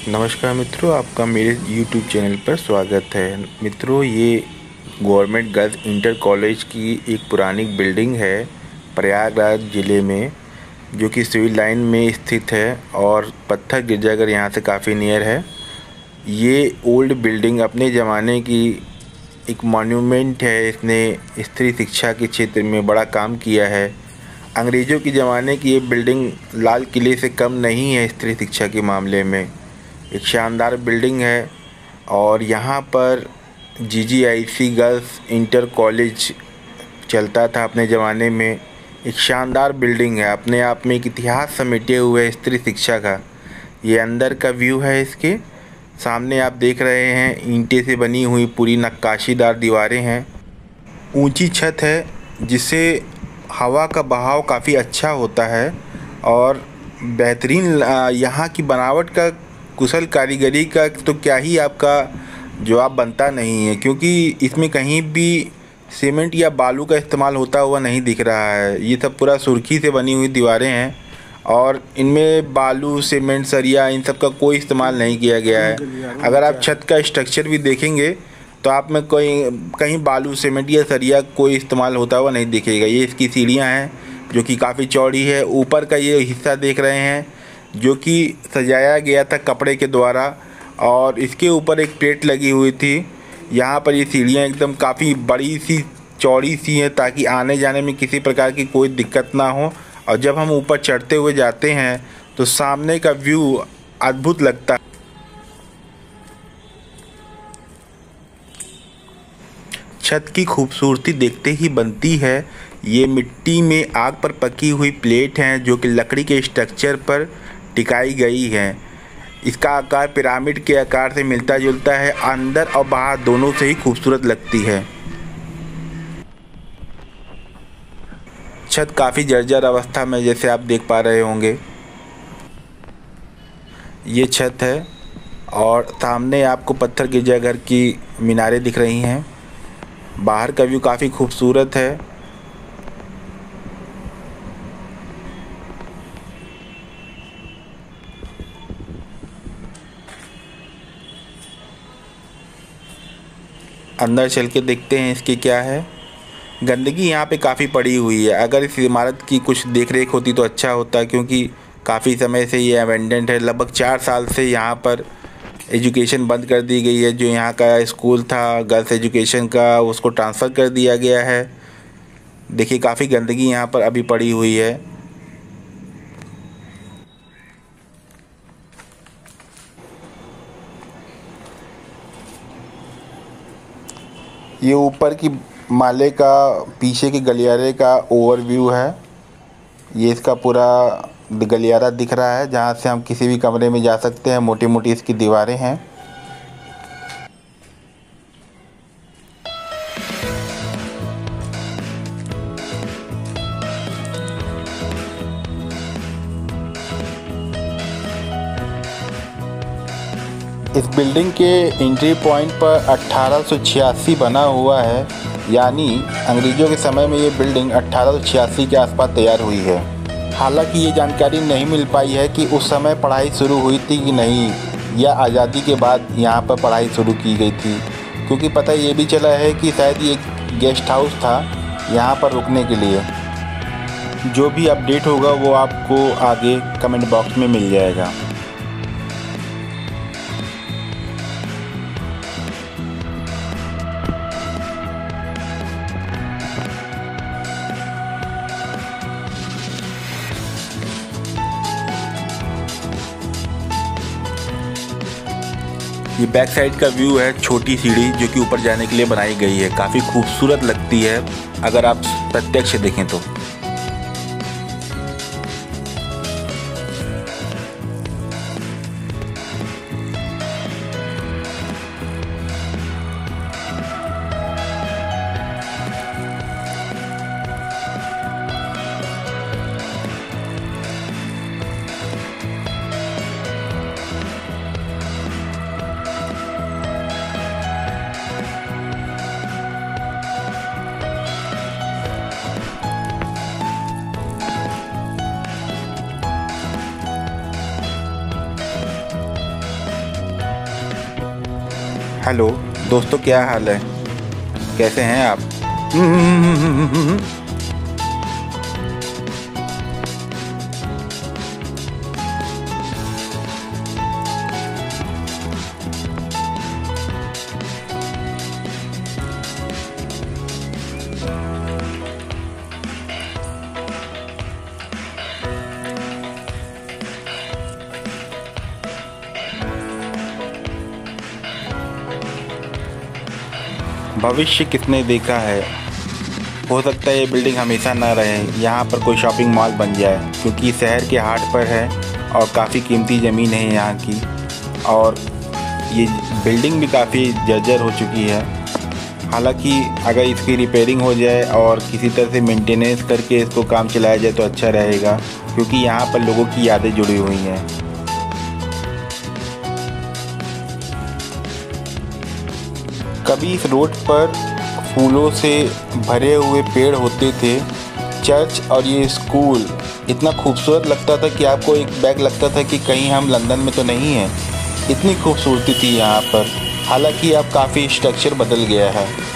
नमस्कार मित्रों, आपका मेरे YouTube चैनल पर स्वागत है। मित्रों, ये गवर्नमेंट गर्ल्स इंटर कॉलेज की एक पुरानी बिल्डिंग है प्रयागराज ज़िले में, जो कि सिविल लाइन में स्थित है और पत्थर गिरजाघर यहाँ से काफ़ी नियर है। ये ओल्ड बिल्डिंग अपने ज़माने की एक मॉन्यूमेंट है। इसने स्त्री शिक्षा के क्षेत्र में बड़ा काम किया है। अंग्रेज़ों के ज़माने की ये बिल्डिंग लाल किले से कम नहीं है स्त्री शिक्षा के मामले में। एक शानदार बिल्डिंग है और यहाँ पर GGIC गर्ल्स इंटर कॉलेज चलता था अपने ज़माने में। एक शानदार बिल्डिंग है, अपने आप में एक इतिहास समेटे हुए है स्त्री शिक्षा का। ये अंदर का व्यू है। इसके सामने आप देख रहे हैं ईंटें से बनी हुई पूरी नक्काशीदार दीवारें हैं। ऊंची छत है जिससे हवा का बहाव काफ़ी अच्छा होता है और बेहतरीन यहाँ की बनावट का कुशल कारीगरी का तो क्या ही आपका जवाब बनता नहीं है, क्योंकि इसमें कहीं भी सीमेंट या बालू का इस्तेमाल होता हुआ नहीं दिख रहा है। ये सब पूरा सुर्खी से बनी हुई दीवारें हैं और इनमें बालू, सीमेंट, सरिया इन सब का कोई इस्तेमाल नहीं किया गया है। अगर आप छत का स्ट्रक्चर भी देखेंगे तो आप में कहीं बालू, सीमेंट या सरिया कोई इस्तेमाल होता हुआ नहीं दिखेगा। ये इसकी सीढ़ियाँ हैं जो कि काफ़ी चौड़ी है। ऊपर का ये हिस्सा देख रहे हैं जो कि सजाया गया था कपड़े के द्वारा और इसके ऊपर एक प्लेट लगी हुई थी। यहाँ पर ये सीढ़ियाँ एकदम काफ़ी बड़ी सी, चौड़ी सी हैं ताकि आने जाने में किसी प्रकार की कोई दिक्कत ना हो। और जब हम ऊपर चढ़ते हुए जाते हैं तो सामने का व्यू अद्भुत लगता है। छत की खूबसूरती देखते ही बनती है। ये मिट्टी में आग पर पकी हुई प्लेट हैं जो कि लकड़ी के स्ट्रक्चर पर टिकाई गई है। इसका आकार पिरामिड के आकार से मिलता जुलता है। अंदर और बाहर दोनों से ही खूबसूरत लगती है। छत काफ़ी जर्जर अवस्था में, जैसे आप देख पा रहे होंगे। ये छत है और सामने आपको पत्थर गिरजाघर की मीनारें दिख रही हैं। बाहर का व्यू काफ़ी खूबसूरत है। अंदर चल के देखते हैं इसकी क्या है। गंदगी यहाँ पे काफ़ी पड़ी हुई है। अगर इस इमारत की कुछ देख रेख होती तो अच्छा होता, क्योंकि काफ़ी समय से ये अबेंडेंट है। लगभग 4 साल से यहाँ पर एजुकेशन बंद कर दी गई है। जो यहाँ का स्कूल था गर्ल्स एजुकेशन का, उसको ट्रांसफ़र कर दिया गया है। देखिए काफ़ी गंदगी यहाँ पर अभी पड़ी हुई है। ये ऊपर की माले का पीछे के गलियारे का ओवरव्यू है। ये इसका पूरा गलियारा दिख रहा है जहाँ से हम किसी भी कमरे में जा सकते हैं। मोटी मोटी इसकी दीवारें हैं। इस बिल्डिंग के एंट्री पॉइंट पर 1886 बना हुआ है, यानी अंग्रेज़ों के समय में ये बिल्डिंग 1886 के आसपास तैयार हुई है। हालांकि ये जानकारी नहीं मिल पाई है कि उस समय पढ़ाई शुरू हुई थी कि नहीं, या आज़ादी के बाद यहाँ पर पढ़ाई शुरू की गई थी, क्योंकि पता ये भी चला है कि शायद ये एक गेस्ट हाउस था यहाँ पर रुकने के लिए। जो भी अपडेट होगा वो आपको आगे कमेंट बॉक्स में मिल जाएगा। ये बैक साइड का व्यू है। छोटी सीढ़ी जो कि ऊपर जाने के लिए बनाई गई है, काफ़ी खूबसूरत लगती है अगर आप प्रत्यक्ष देखें तो। हेलो दोस्तों, क्या हाल है? कैसे हैं आप? भविष्य किसने देखा है? हो सकता है ये बिल्डिंग हमेशा ना रहे, यहाँ पर कोई शॉपिंग मॉल बन जाए, क्योंकि शहर के हाट पर है और काफ़ी कीमती ज़मीन है यहाँ की। और ये बिल्डिंग भी काफ़ी जर्जर हो चुकी है। हालांकि अगर इसकी रिपेयरिंग हो जाए और किसी तरह से मेंटेनेंस करके इसको काम चलाया जाए तो अच्छा रहेगा, क्योंकि यहाँ पर लोगों की यादें जुड़ी हुई हैं। कभी इस रोड पर फूलों से भरे हुए पेड़ होते थे। चर्च और ये स्कूल इतना खूबसूरत लगता था कि आपको एक बैग लगता था कि कहीं हम लंदन में तो नहीं हैं। इतनी खूबसूरती थी यहाँ पर। हालांकि अब काफ़ी स्ट्रक्चर बदल गया है।